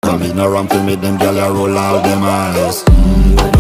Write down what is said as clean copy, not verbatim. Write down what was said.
Come in around to meet them, girl, I roll out them eyes.